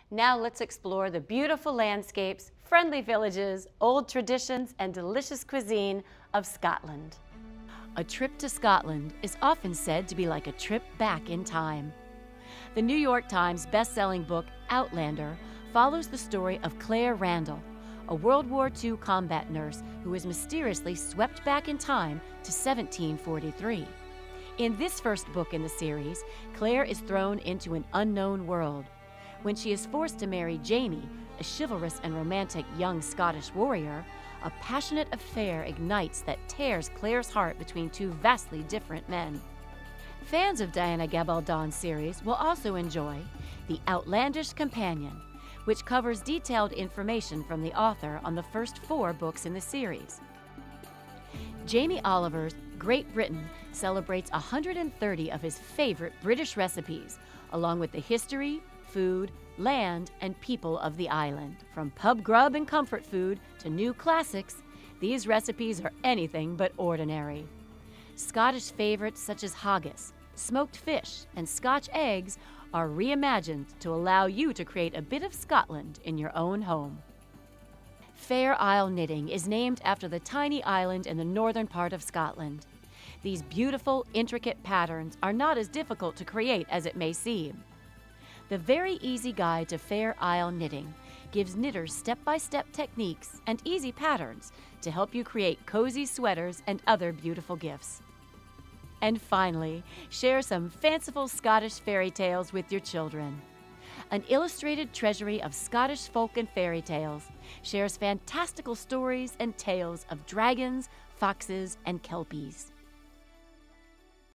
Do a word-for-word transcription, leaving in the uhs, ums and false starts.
Now let's explore the beautiful landscapes, friendly villages, old traditions, and delicious cuisine of Scotland. A trip to Scotland is often said to be like a trip back in time. The New York Times best-selling book Outlander follows the story of Claire Randall, a World War Two combat nurse who is mysteriously swept back in time to seventeen forty-three. In this first book in the series, Claire is thrown into an unknown world. When she is forced to marry Jamie, a chivalrous and romantic young Scottish warrior, a passionate affair ignites that tears Claire's heart between two vastly different men. Fans of Diana Gabaldon's series will also enjoy The Outlandish Companion, which covers detailed information from the author on the first four books in the series. Jamie Oliver's Great Britain celebrates one hundred thirty of his favorite British recipes, along with the history, food, land, and people of the island. From pub grub and comfort food to new classics, these recipes are anything but ordinary. Scottish favorites such as haggis, smoked fish, and Scotch eggs are reimagined to allow you to create a bit of Scotland in your own home. Fair Isle Knitting is named after the tiny island in the northern part of Scotland. These beautiful, intricate patterns are not as difficult to create as it may seem. The Very Easy Guide to Fair Isle Knitting gives knitters step-by-step techniques and easy patterns to help you create cozy sweaters and other beautiful gifts. And finally, share some fanciful Scottish fairy tales with your children. An illustrated treasury of Scottish folk and fairy tales shares fantastical stories and tales of dragons, foxes, and kelpies.